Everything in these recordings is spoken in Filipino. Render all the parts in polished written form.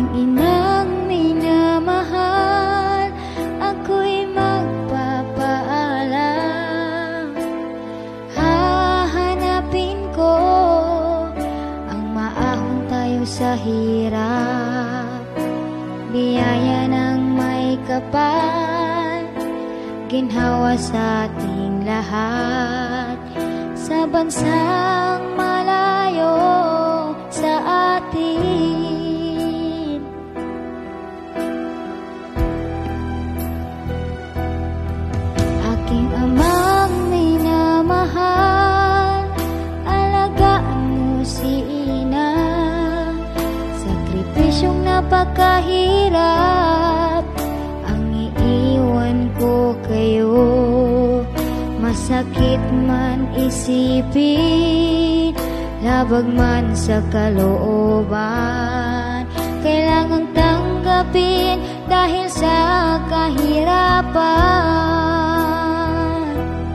inang minamahal, ako'y magpapaalam. Hahanapin ko ang maahon tayo sa hirap, biyaya ng may kapal, ginhawa sa ating lahat, sa bansang malayo sa atin. Aking amang minamahal, alagaan mo si ina, sakripisyong napakahirap ang iiwan ko kayo. Masakit man isipin, labag man sa kalooban, kailangang tanggapin dahil sa kahirapan.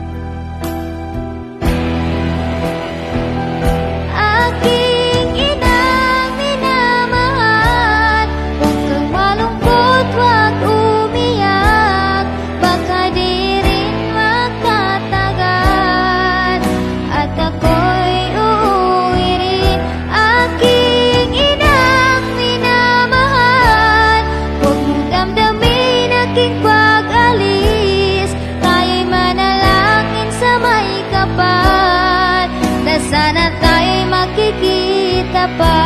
Aking inang minamahal, huwag kang malungkot, huwag umiyak, baka di rin magtatagal at ako'y uuwi rin. Aking inang minamahal, huwag mong damdamin aking pag-alis, tayo'y manalangin sa may kapal, na sana tayo'y makikita pa.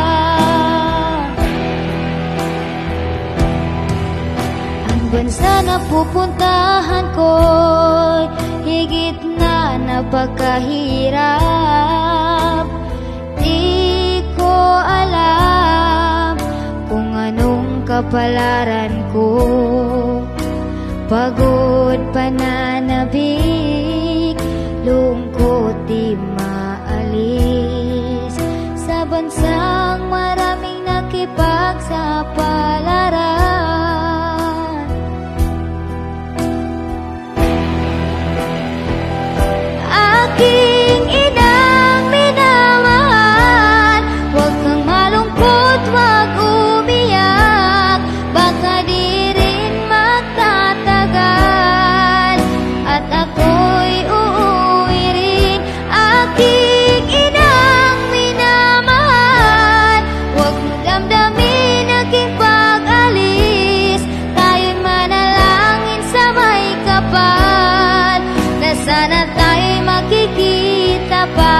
Ang bansa na pupuntahan ko'y higit na napakahirap. Di ko alam kung anong kapalaran ko, pagod, pananabik, lungkot di maalis, sa bansang maraming nakipagsapalaran. Aking inang minamahal, huwag kang malungkot, huwag umiyak, baka di rin magtatagal at ako'y uuwi rin. Aking inang minamahal, huwag mo damdamin aking pag-alis, tayo'y manalangin sa may kapal, na sana tayo'y makikita pa.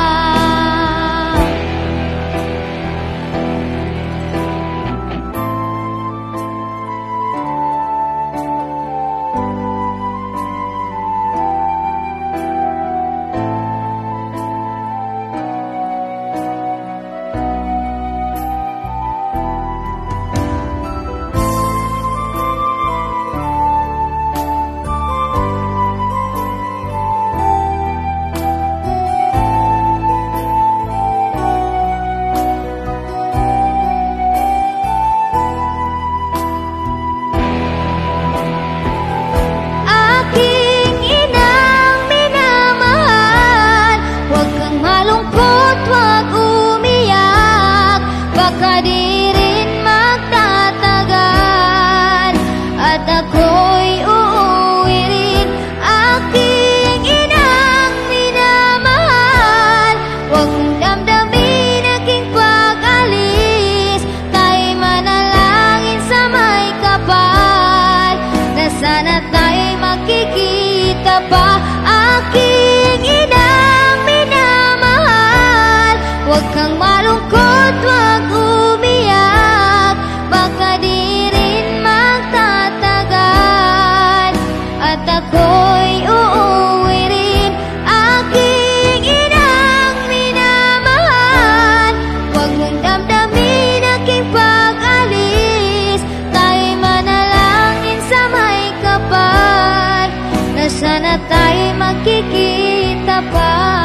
Aking inang minamahal, huwag kang malungkot, huwag umiyak, baka di rin magtatagal at ako'y uuwi rin. Aking inang minamahal, huwag mong damdamin aking pag-alis, tayo'y manalangin sa may kapal, na sana tayo'y makikita pa. Aking inang minamahal, huwag kang malungkot, huwag umiyak, baka di rin magtatagal at ako'y uuwi rin. Aking inang minamahal, huwag mong damdamin aking pag-alis, tayo'y manalangin sa may kapal, na sana tayo'y makikita pa.